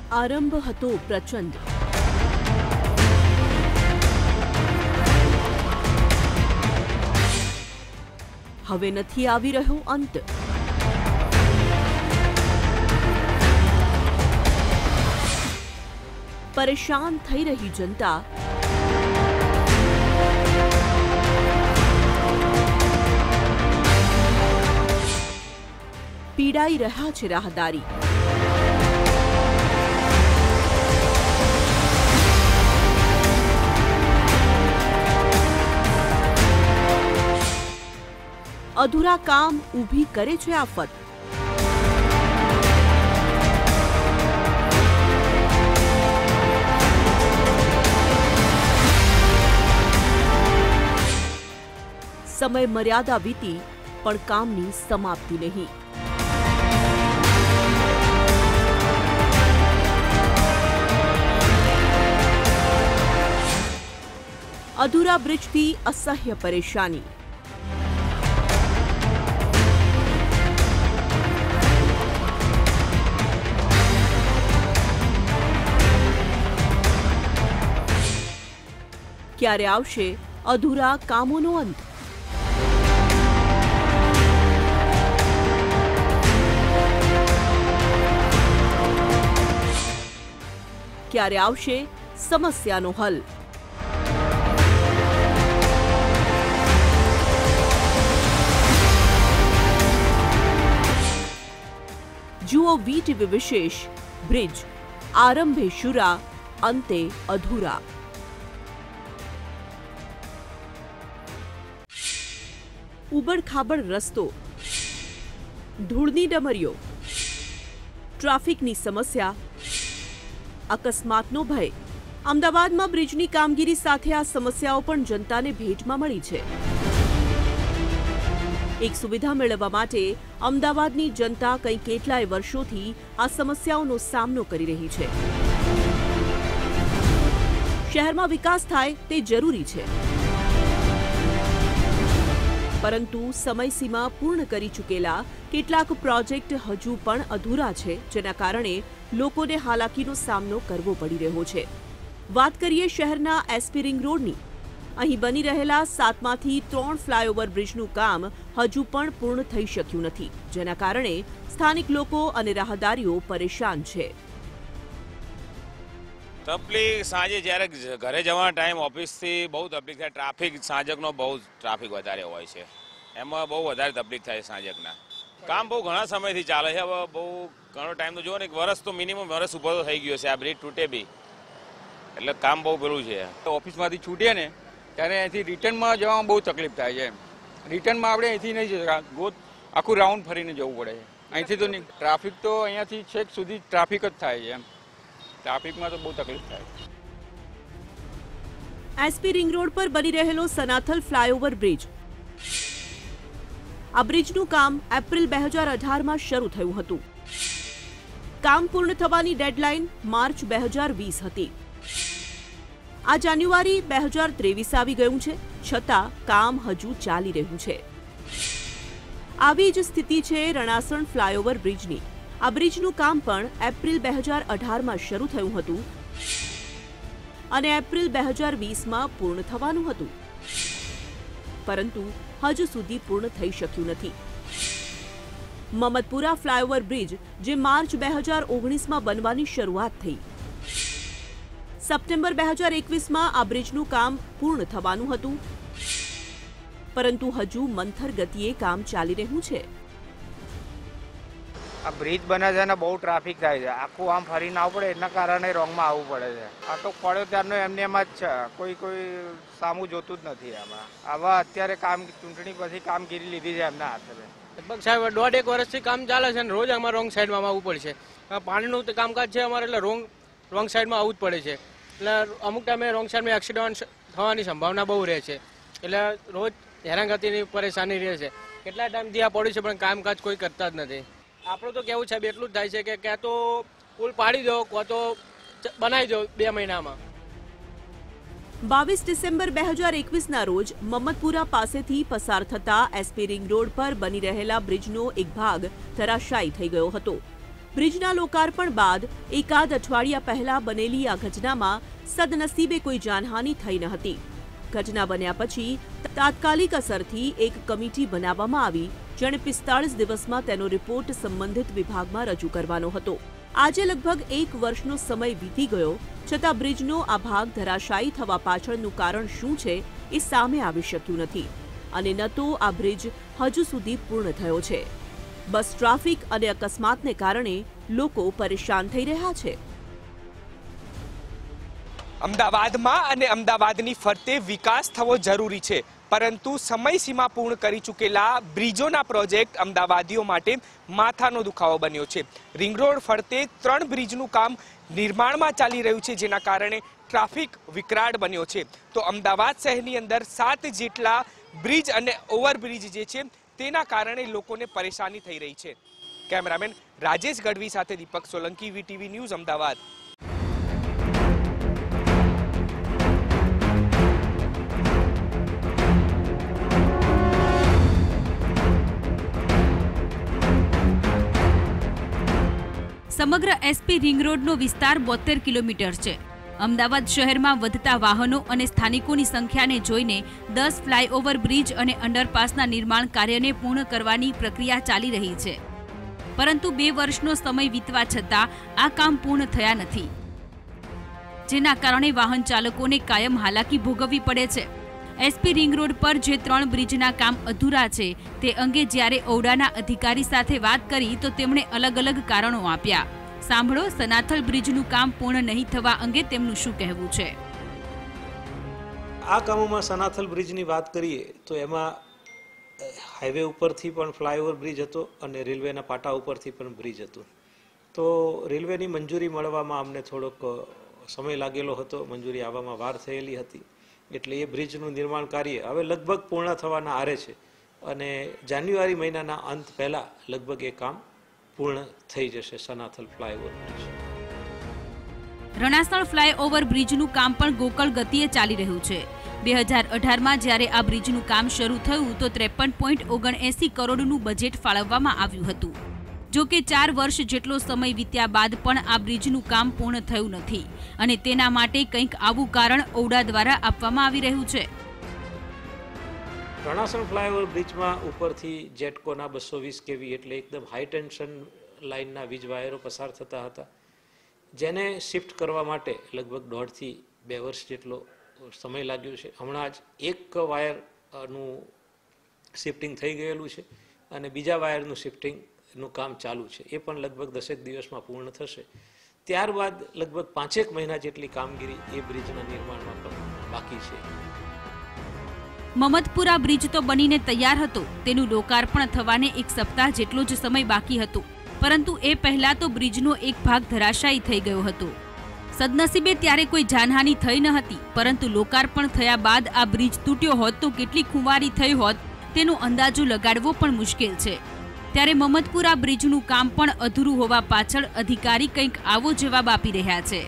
આરંભ હતો પ્રચંડ. હવે નથી આવી રહ્યો અંત. પરેશાન થઈ રહી જનતા. પીડાઈ રહ્યા છે રાહદારી. અધૂરા કામ ઊભી કરે છે આફત. સમય મર્યાદા વીતી પણ કામની સમાપ્તિ નહીં. અધૂરા બ્રિજથી અસહ્ય પરેશાની. ક્યારે આવશે અધૂરા કામોનો અંત? ક્યારે આવશે સમસ્યાનો હલ? જુઓ વીટીવી વિશેષ. બ્રિજ આરંભે શુરા, અંતે અધૂરા. ઉબડ-ખાબડ રસ્તો, ધૂળની ડમરીઓ, ટ્રાફિકની સમસ્યા, અકસ્માતનો ભય. અમદાવાદમાં બ્રિજની કામગીરી સાથે આ સમસ્યાઓ પણ જનતાને ભેટમાં મળી છે. એક સુવિધા મેળવવા માટે અમદાવાદની જનતા કંઈ કેટલાય વર્ષોથી આ સમસ્યાઓનો સામનો કરી રહી છે. શહેરમાં વિકાસ થાય તે જરૂરી છે, પરંતુ સમયસીમા પૂર્ણ કરી ચૂકેલા કેટલાક પ્રોજેક્ટ હજુ પણ અધૂરા છે, જેના કારણે લોકોને હાલાકીનો સામનો કરવો પડી રહ્યો છે. વાત કરીએ શહેરના એસપી રિંગ રોડની. અહીં બની રહેલા 7માંથી 3 ફ્લાયઓવર બ્રિજનું કામ હજુ પણ પૂર્ણ થઈ શક્યું નથી, જેના કારણે સ્થાનિક લોકો અને રાહદારીઓ પરેશાન છે. તકલીફ સાંજે જ્યારે ઘરે જવાનો ટાઈમ ઓફિસથી બહુ તકલીફ થાય. ટ્રાફિક સાંજકનો બહુ ટ્રાફિક વધારે હોય છે, એમાં બહુ વધારે તકલીફ થાય સાંજકના. કામ બહુ ઘણા સમયથી ચાલે છે. હવે બહુ ઘણો ટાઈમ તો જુઓ ને, એક વર્ષ તો મિનિમમ વર્ષ ઉપર તો થઈ ગયો છે. આ બ્રિજ તૂટે બી એટલે કામ બહુ પેલું છે. ઓફિસમાંથી છૂટીએ ને ત્યારે અહીંથી રિટર્નમાં જવામાં બહુ તકલીફ થાય છે. રિટર્નમાં આપણે અહીંથી નહીં જતા, આખું રાઉન્ડ ફરીને જવું પડે છે. અહીંથી તો નહીં. ટ્રાફિક તો અહીંયાથી છેક સુધી ટ્રાફિક જ થાય છે. ટ્રાફિકમાં તો બહુ તકલીફ થાય. એસપી રિંગ રોડ પર બની રહેલો સનાથલ ફ્લાયઓવર બ્રિજ. આ બ્રિજનું કામ એપ્રિલ 2018માં શરૂ થયું હતું. કામ પૂર્ણ થવાની ડેડલાઇન માર્ચ 2020 હતી. આ જાન્યુઆરી 2023 આવી ગયું છે, છતાં કામ હજુ ચાલી રહ્યું છે. આવી જ સ્થિતિ છે રણાસણ ફ્લાયઓવર બ્રિજની. આ બ્રિજનું કામ પણ એપ્રિલ 2018માં શરૂ થયું હતું અને એપ્રિલ 2020માં પૂર્ણ થવાનું હતું, પરંતુ હજુ સુધી પૂર્ણ થઈ શક્યું નથી. મમદપુરા ફ્લાયઓવર બ્રિજ, જે માર્ચ 2019માં બનવાની શરૂઆત થઈ. સપ્ટેમ્બર 2021માં આ બ્રિજનું કામ પૂર્ણ થવાનું હતું, પરંતુ હજુ મંથર ગતિએ કામ ચાલી રહ્યું છે. આ બ્રિજ બને છે ને બહુ ટ્રાફિક થાય છે. આખું આમ ફરીને આવવું પડે, એના કારણે રોંગમાં આવવું પડે છે. આ તો પડ્યો ત્યારનો એમને એમ જ છે, કોઈ સામું જોતું જ નથી. આમાં આવા અત્યારે ચૂંટણી પછી કામગીરી લીધી છે એમના હાથે. લગભગ સાહેબ 1.5 વર્ષથી કામ ચાલે છે ને રોજ અમારે રોંગ સાઈડમાં આવવું પડે છે. પાણીનું કામકાજ છે અમારે, એટલે રોંગ સાઈડમાં આવવું જ પડે છે. એટલે અમુક ટાઈમે રોંગ સાઈડમાં એક્સિડન્ટ થવાની સંભાવના બહુ રહે છે, એટલે રોજ હેરાનગતિની પરેશાની રહે છે. કેટલા ટાઈમથી આ પડ્યું છે પણ કામકાજ કોઈ કરતા જ નથી. આપણું તો કેવું સાહેબ એટલું જ થાય છે કે ક્યાં તો પુલ પાડી દો, કાં તો બનાવી દો 2 મહિનામાં. 22 ડિસેમ્બર 2021ના રોજ મમદપુરા પાસેથી પસાર થતા એસપી રિંગ રોડ પર બની રહેલા બ્રિજનો એક ભાગ ધરાશાયી થઈ ગયો હતો. બ્રિજના લોકાર્પણ બાદ એકાદ અઠવાડિયા પહેલા બનેલી આ ઘટનામાં સદનસીબે કોઈ જાનહાનિ થઈ ન હતી. ઘટના બન્યા પછી તાત્કાલિક અસરથી એક કમિટી બનાવવામાં આવી, જેણે 45 દિવસમાં તેનો રિપોર્ટ સંબંધિત વિભાગમાં રજૂ કરવાનો હતો. આજે લગભગ 1 વર્ષનો સમય વીતી ગયો, છતાં બ્રિજનો આ ભાગ ધરાશાયી થવા પાછળનું કારણ શું છે એ સામે આવી શક્યું નથી, અને ન તો આ બ્રિજ હજુ સુધી પૂર્ણ થયો છે. બસ ટ્રાફિક અને અકસ્માતને કારણે લોકો પરેશાન થઈ રહ્યા છે. અમદાવાદમાં અને અમદાવાદની ફરતે વિકાસ થવો જરૂરી છે, પરંતુ સમયસીમા પૂર્ણ કરી ચૂકેલા બ્રિજોના પ્રોજેક્ટ અમદાવાદીઓ માટે માથાનો દુખાવો બન્યો છે. રિંગ રોડ ફરતે 3 બ્રિજનું કામ નિર્માણમાં ચાલી રહ્યું છે, જેના કારણે ટ્રાફિક વિકરાળ બન્યો છે. તો અમદાવાદ શહેરની અંદર 7 જેટલા બ્રિજ અને ઓવરબ્રિજ જે છે તેના કારણે લોકોને પરેશાની થઈ રહી છે. કેમેરામેન રાજેશ ગઢવી સાથે દીપક સોલંકી, વીટીવી ન્યૂઝ, અમદાવાદ. સમગ્ર એસપી રિંગ રોડનો વિસ્તાર 72 કિલોમીટર છે. અમદાવાદ શહેરમાં વધતા વાહનો અને સ્થાનિકોની સંખ્યાને જોઈને 10 ફ્લાયઓવર બ્રિજ અને અંડરપાસના નિર્માણ કાર્યને પૂર્ણ કરવાની પ્રક્રિયા ચાલી રહી છે, પરંતુ 2 વર્ષનો સમય વીતવા છતાં આ કામ પૂર્ણ થયા નથી, જેના કારણે વાહન ચાલકોને કાયમ હાલાકી ભોગવવી પડે છે. એસપી રિંગ રોડ પર જે 3 બ્રિજના કામ અધૂરા છે તે અંગે જ્યારે ઔડાના અધિકારી સાથે વાત કરી તો તેમણે અલગ અલગ કારણો આપ્યા. સાંભળો, સનાથલ બ્રિજનું કામ પૂર્ણ નહીં થવા અંગે તેમનું શું કહેવું છે. આ કામોમાં સનાથલ બ્રિજની વાત કરીએ તો એમાં હાઈવે ઉપરથી પણ ફ્લાયઓવર બ્રિજ હતો અને રેલવેના પાટા ઉપરથી પણ બ્રિજ હતો. તો રેલવેની મંજૂરી મળવામાં અમને થોડોક સમય લાગેલો હતો, મંજૂરી આવવામાં વાર થયેલી હતી, એટલે એ બ્રિજનું નિર્માણ કાર્ય હવે લગભગ પૂર્ણ થવાના આરે છે અને જાન્યુઆરી મહિનાના અંત પહેલા લગભગ એ કામ પૂર્ણ થઈ જશે. Sanathal flyover bridge, Ranasan flyover બ્રિજનું કામ પણ ગોકળ ગતિએ ચાલી રહ્યું છે. 2018માં જ્યારે આ બ્રિજનું કામ શરૂ થયું તો 53.79 કરોડનું બજેટ ફાળવવામાં આવ્યું હતું. જો કે 4 વર્ષ જેટલો સમય વીત્યા બાદ પણ આ બ્રિજનું કામ પૂર્ણ થયું નથી, અને તેના માટે કંઈક આવું કારણ ઔડા દ્વારા આપવામાં આવી રહ્યું છે. રણાસણ ફ્લાયઓવર બ્રિજમાં ઉપરથી જેટકોના 220 kV એટલે એકદમ હાઈ ટેન્શન લાઇનના વીજ વાયરો પસાર થતા હતા, જેને શિફ્ટ કરવા માટે લગભગ 1.5 થી 2 વર્ષ જેટલો સમય લાગ્યો છે. હમણાં જ એક વાયરનું શિફ્ટિંગ થઈ ગયેલું છે અને બીજા વાયરનું શિફ્ટિંગનું કામ ચાલુ છે, એ પણ લગભગ 10 દિવસમાં પૂર્ણ થશે. ત્યારબાદ લગભગ 5 મહિના જેટલી કામગીરી એ બ્રિજના નિર્માણમાં પણ બાકી છે. મમદપુરા બ્રિજ તો બનીને તૈયાર હતો, તેનું લોકાર્પણ થવાને 1 સપ્તાહ જેટલો જ સમય બાકી હતો, પરંતુ એ પહેલા તો બ્રિજનો એક ભાગ ધરાશાયી થઈ ગયો હતો. સદનસીબે ત્યારે કોઈ જાનહાનિ થઈ ન હતી, પરંતુ લોકાર્પણ થયા બાદ આ બ્રિજ તૂટ્યો હોત તો કેટલી ખુવારી થઈ હોત તેનો અંદાજો લગાડવો પણ મુશ્કેલ છે. ત્યારે મમદપુરા બ્રિજનું કામ પણ અધૂરું હોવા પાછળ અધિકારી કંઈક આવો જવાબ આપી રહ્યા છે.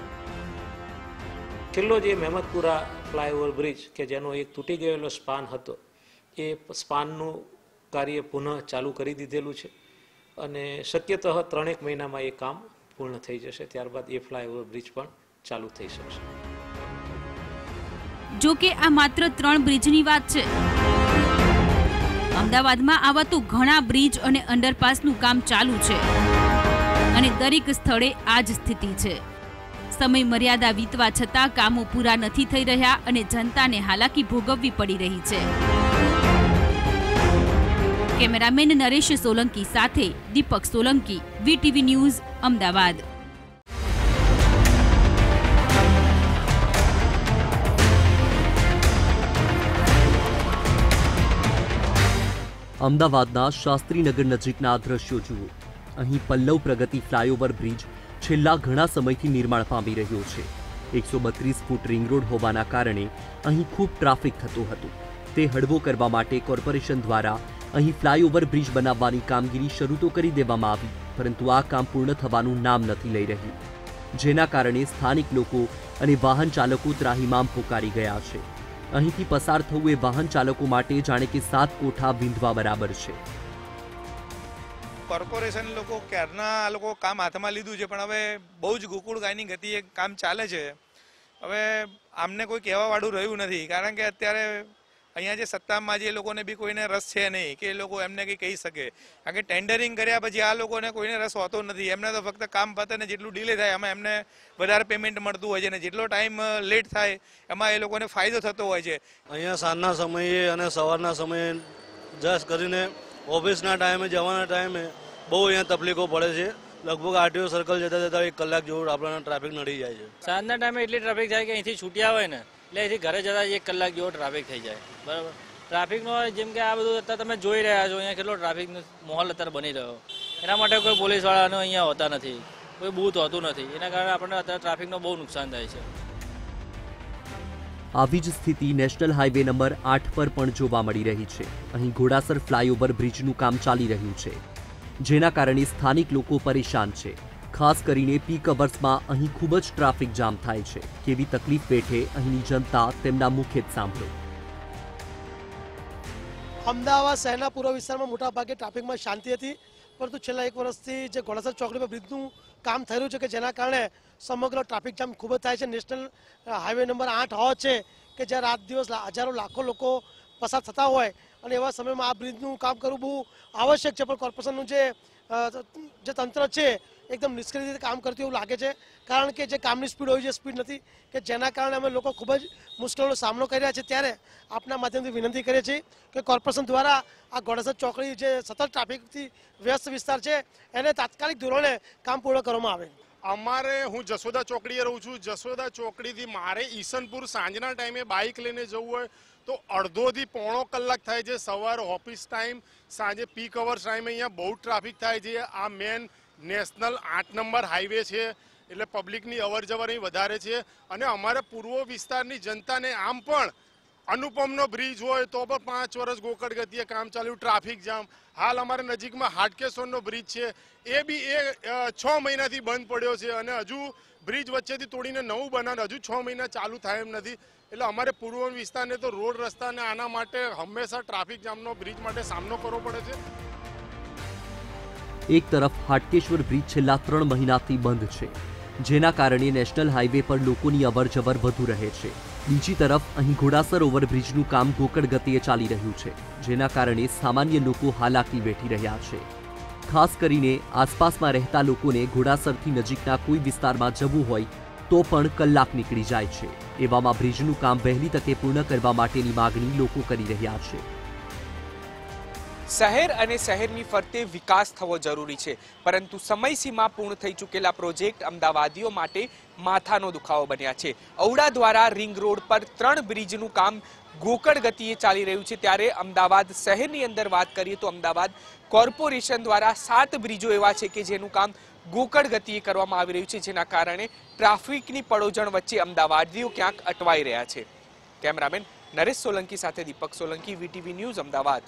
છેલ્લો જે મહેમદપુરા ફ્લાયઓવર બ્રિજ કે જેનો એક તૂટી ગયેલો સ્પાન હતો, એ સ્પાનનું કાર્ય પુનઃ ચાલુ કરી દીધેલું છે અને શક્યતઃ 3 મહિનામાં એ કામ પૂર્ણ થઈ જશે. ત્યારબાદ એ ફ્લાયઓવર બ્રિજ પણ ચાલુ થઈ શકશે. જો કે આ માત્ર 3 બ્રિજની વાત છે. અમદાવાદમાં આવા તો ઘણા બ્રિજ અને અંડરપાસનું કામ ચાલુ છે અને દરેક સ્થળે આ જ સ્થિતિ છે. સમય મર્યાદા વીતવા છતાં કામો પૂરા નથી થઈ રહ્યા અને જનતાને હાલાકી ભોગવવી પડી રહી છે. કેમેરામેન નરેશ સોલંકી સાથે દીપક સોલંકી, વીટીવી ન્યૂઝ, અમદાવાદ. અમદાવાદના શાસ્ત્રીનગર નજીકના દ્રશ્યો જુઓ. અહીં પલ્લવ પ્રગતિ ફ્લાયઓવર બ્રિજ છેલ્લા ઘણા સમયથી નિર્માણ પામી રહ્યો છે. 132 ફૂટ રિંગ રોડ હોવાના કારણે અહીં ખૂબ ટ્રાફિક થતો હતો. તે હળવો કરવા માટે કોર્પોરેશન દ્વારા અહીં ફ્લાયઓવર બ્રિજ બનાવવાની કામગીરી શરૂ તો કરી દેવામાં આવી, પરંતુ આ કામ પૂર્ણ થવાનું નામ નથી લઈ રહ્યું, જેના કારણે સ્થાનિક લોકો અને વાહન ચાલકો ત્રાહિમામ પોકારી ગયા છે. અહીંથી પસાર થવું એ વાહન ચાલકો માટે જાણે કે 7 કોઠા વિંધવા બરાબર છે. કોર્પોરેશન લોકો ક્યારના આ લોકો કામ હાથમાં લીધું છે, પણ હવે બહુ જ ગોકુળ ગાયની ગતિએ કામ ચાલે છે. હવે આમને કોઈ કહેવાવાળું રહ્યું નથી, કારણ કે અત્યારે અહીંયા જે સત્તામાં જે લોકોને બી કોઈને રસ છે નહીં કે એ લોકો એમને કંઈ કહી શકે, કારણ કે ટેન્ડરિંગ કર્યા પછી આ લોકોને કોઈને રસ હોતો નથી. એમને તો ફક્ત કામ પતે ને જેટલું ડિલે થાય એમાં એમને વધારે પેમેન્ટ મળતું હોય છે, અને જેટલો ટાઈમ લેટ થાય એમાં એ લોકોને ફાયદો થતો હોય છે. અહીંયા સાંજના સમયે અને સવારના સમયે જસ કરીને ઓફિસના ટાઈમે જવાના ટાઈમે બહુ અહીંયા તકલીફો પડે છે. લગભગ આરટીઓ સર્કલ જતા જતા 1 કલાક જેવું આપણને ટ્રાફિક નડી જાય છે. સાંજના ટાઈમે એટલી ટ્રાફિક થાય કે અહીંથી છૂટ્યા હોય ને એટલે અહીંથી ઘરે જતા 1 કલાક જેવો ટ્રાફિક થઈ જાય. બરાબર, ટ્રાફિકનો જેમ કે આ બધું અત્યારે તમે જોઈ રહ્યા છો, અહીંયા કેટલો ટ્રાફિકનો માહોલ અત્યારે બની રહ્યો. એના માટે કોઈ પોલીસવાળાનો અહીંયા હોતા નથી, કોઈ બૂથ હોતું નથી, એના કારણે આપણને અત્યારે ટ્રાફિકનો બહુ નુકસાન થાય છે. આવી જ સ્થિતિ નેશનલ હાઈવે નંબર 8 પર પણ જોવા મળી રહી છે. અહીં ઘોડાસર ફ્લાયઓવર બ્રિજનું કામ ચાલી રહ્યું છે, જેના કારણે સ્થાનિક લોકો પરેશાન છે. ખાસ કરીને પીક અવર્સમાં અહીં ખૂબ જ ટ્રાફિક જામ થાય છે. કેવી તકલીફ વેઠે અહીંની જનતા, તેમના મુખે જ સાંભળો. અમદાવાદ શહેરના પૂર્વ વિસ્તારમાં મોટાભાગે ટ્રાફિકમાં શાંતિ હતી, પરંતુ છેલ્લા 1 વર્ષથી જે ઘોડાસર ચોકડી પર બ્રિજનું કામ થઈ રહ્યું છે કે જેના કારણે સમગ્ર ટ્રાફિક જામ ખૂબ જ થાય છે. નેશનલ હાઈવે નંબર 8 હોવા છે કે જ્યાં રાત દિવસ હજારો લાખો લોકો પસાર થતા હોય, અને એવા સમયમાં આ બ્રિજનું કામ કરવું બહુ આવશ્યક છે. પણ કોર્પોરેશનનું જે તંત્ર છે એકદમ નિષ્ક્રિય રીતે કામ કરતું એવું લાગે છે, કારણ કે જે કામની સ્પીડ હોય છે સ્પીડ નથી, કે જેના કારણે અમે લોકો ખૂબ જ મુશ્કેલીનો સામનો કરી રહ્યા છે. ત્યારે આપના માધ્યમથી વિનંતી કરીએ છીએ કે કોર્પોરેશન દ્વારા આ ઘોડાસર ચોકડી જે સતત ટ્રાફિકથી વ્યસ્ત વિસ્તાર છે એને તાત્કાલિક ધોરણે કામ પૂર્ણ કરવામાં આવે. હું જશોદા ચોકડીએ રહું છું. જશોદા ચોકડીથી મારે ઈસનપુર સાંજના ટાઈમે બાઇક લઈને જવું હોય તો અડધોથી પોણો કલાક થાય છે. સવારે ઓફિસ ટાઈમ, સાંજે પીક અવર્સ ટાઈમે અહીંયા બહુ ટ્રાફિક થાય છે. આ મેન નેશનલ 8 નંબર હાઈવે છે, એટલે પબ્લિકની અવર જવર અહીં વધારે છે. અને અમારા પૂર્વ વિસ્તારની જનતાને આમ પણ અનુપમનો બ્રિજ હોય તો પણ 5 વર્ષ ગોકળ ગતિએ કામ ચાલ્યું, ટ્રાફિક જામ. હાલ અમારા નજીકમાં હાટકેશ્વરનો બ્રિજ છે, એ બી 6 મહિનાથી બંધ પડ્યો છે, અને હજુ બ્રિજ વચ્ચેથી તોડીને નવું બનાવ હજુ 6 મહિના ચાલુ થાય એમ નથી. એટલે અમારે પૂર્વ વિસ્તારને તો રોડ રસ્તાને આના માટે હંમેશા ટ્રાફિક જામનો બ્રિજ માટે સામનો કરવો પડે છે. એક તરફ હાટકેશ્વર બ્રિજ છેલ્લા 3 મહિનાથી બંધ છે, જેના કારણે નેશનલ હાઈવે પર લોકોની અવરજવર વધુ રહે છે. બીજી તરફ અહીં ઘોડાસર ઓવરબ્રિજનું કામ ગોકળ ગતિએ ચાલી રહ્યું છે, જેના કારણે સામાન્ય લોકો હાલાકી વેઠી રહ્યા છે. ખાસ કરીને આસપાસમાં રહેતા લોકોને ઘોડાસરથી નજીકના કોઈ વિસ્તારમાં જવું હોય તો પણ કલાક નીકળી જાય છે. એવામાં બ્રિજનું કામ વહેલી તકે પૂર્ણ કરવા માટેની માગણી લોકો કરી રહ્યા છે. શહેર અને શહેરની ફરતે વિકાસ થવો જરૂરી છે, પરંતુ સમયસીમા પૂર્ણ થઈ ચૂકેલા પ્રોજેક્ટ અમદાવાદીઓ માટે માથાનો દુખાવો બન્યા છે. ઔડા દ્વારા રિંગ રોડ પર 3 બ્રિજનું કામ ગોકળ ગતિએ ચાલી રહ્યું છે, ત્યારે અમદાવાદ શહેરની અંદર વાત કરીએ તો અમદાવાદ કોર્પોરેશન દ્વારા 7 બ્રિજો એવા છે કે જેનું કામ ગોકળ ગતિએ કરવામાં આવી રહ્યું છે, જેના કારણે ટ્રાફિકની પડોજણ વચ્ચે અમદાવાદીઓ ક્યાંક અટવાઈ રહ્યા છે. કેમેરામેન નરેશ સોલંકી સાથે દીપક સોલંકી, વીટીવી ન્યૂઝ, અમદાવાદ.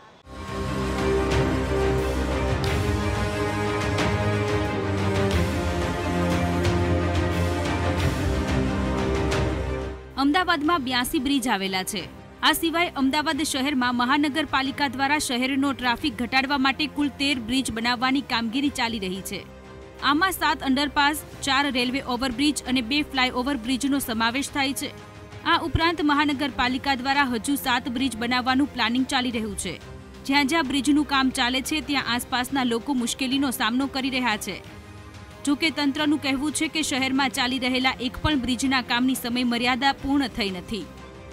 અમદાવાદમાં 82 બ્રિજ આવેલા છે. આ સિવાય અમદાવાદ શહેરમાં મહાનગરપાલિકા દ્વારા શહેરનો ટ્રાફિક ઘટાડવા માટે કુલ 13 બ્રિજ બનાવવાની કામગીરી ચાલી રહી છે. આમાં 7 અંડરપાસ, 4 રેલવે ઓવરબ્રિજ અને 2 ફ્લાયઓવર બ્રિજનો સમાવેશ થાય છે. આ ઉપરાંત મહાનગરપાલિકા દ્વારા હજુ 7 બ્રિજ બનાવવાનું પ્લાનિંગ ચાલી રહ્યું છે. જ્યાં જ્યાં બ્રિજનું કામ ચાલે છે ત્યાં આસપાસના લોકો મુશ્કેલીનો સામનો કરી રહ્યા છે. જોકે તંત્રનું કહેવું છે કે શહેરમાં ચાલી રહેલા એક પણ બ્રિજના કામની સમય મર્યાદા પૂર્ણ થઈ નથી.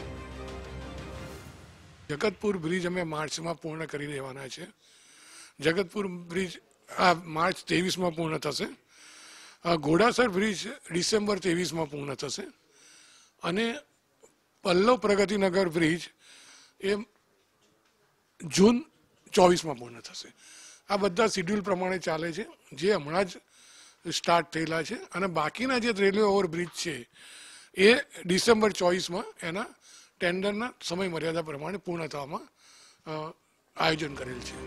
જગતપુર બ્રિજ અમે માર્ચમાં પૂર્ણ કરી દેવાના છે. જગતપુર બ્રિજ આ માર્ચ 23માં પૂર્ણ થશે. ઘોડાસર બ્રિજ ડિસેમ્બર 23માં પૂર્ણ થશે, અને પલ્લવ પ્રગતિનગર બ્રિજ એ જૂન 24માં પૂર્ણ થશે. આ બધા શિડ્યુલ પ્રમાણે ચાલે છે, જે હમણાં જ સ્ટાર્ટ થયેલા છે, અને બાકીના જે રેલવે ઓવરબ્રિજ છે એ ડિસેમ્બર 24માં એના ટેન્ડરના સમય મર્યાદા પ્રમાણે પૂર્ણ થવામાં આયોજન કરેલ છે.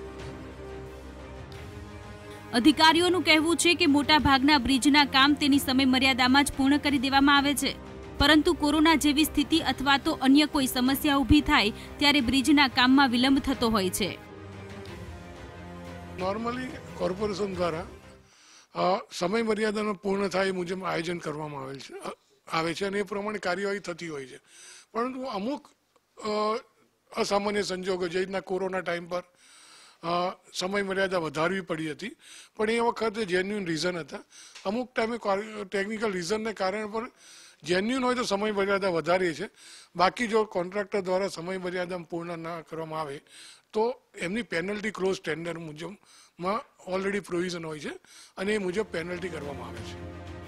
અધિકારીઓનું કહેવું છે કે મોટા ભાગના બ્રિજના કામ તેની સમય મર્યાદામાં જ પૂર્ણ કરી દેવામાં આવે છે, પરંતુ કોરોના જેવી સ્થિતિ અથવા તો અન્ય કોઈ સમસ્યા ઊભી થાય ત્યારે બ્રિજના કામમાં વિલંબ થતો હોય છે. નોર્મલી કોર્પોરેશન દ્વારા સમય મર્યાદાનો પૂર્ણ થાય એ મુજબ આયોજન કરવામાં આવે છે અને એ પ્રમાણે કાર્યવાહી થતી હોય છે. પરંતુ અમુક અસામાન્ય સંજોગો, જે રીતના કોરોના ટાઈમ પર સમય મર્યાદા વધારવી પડી હતી, પણ એ વખતે જેન્યુઅન રીઝન હતા. અમુક ટાઈમે ટેકનિકલ રીઝનને કારણે પણ જેન્યુઅન હોય તો સમય મર્યાદા વધારીએ છે. બાકી જો કોન્ટ્રાક્ટર દ્વારા સમય મર્યાદા પૂર્ણ ના કરવામાં આવે તો એમની પેનલ્ટી ક્લોઝ ટેન્ડર મુજબમાં ઓલરેડી પ્રોવિઝન હોય છે અને એ મુજબ પેનલ્ટી કરવામાં આવે છે.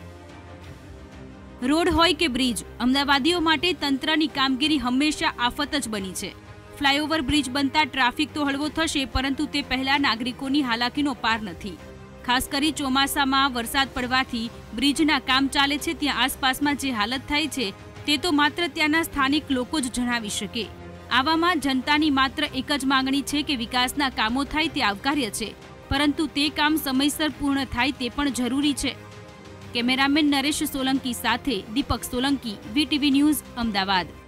રોડ હોય કે બ્રિજ, અમદાવાદીઓ માટે તંત્રની કામગીરી હંમેશા આફત જ બની છે. ફ્લાયઓવર બ્રિજ બનતા ટ્રાફિક તો હળવો થશે, પરંતુ તે પહેલા નાગરિકોની હાલાકીનો પાર નથી. ખાસ કરી ચોમાસામાં વરસાદ પડવાથી બ્રિજના કામ ચાલે છે ત્યાં આસપાસમાં જે હાલત થાય છે તે તો માત્ર ત્યાંના સ્થાનિક લોકો જ જણાવી શકે. આવામાં જનતાની માત્ર એક જ માંગણી છે કે વિકાસના કામો થાય તે આવકાર્ય છે, પરંતુ તે કામ સમયસર પૂર્ણ થાય તે પણ જરૂરી છે. કેમેરામેન નરેશ સોલંકી સાથે દીપક સોલંકી, વીટીવી ન્યૂઝ, અમદાવાદ.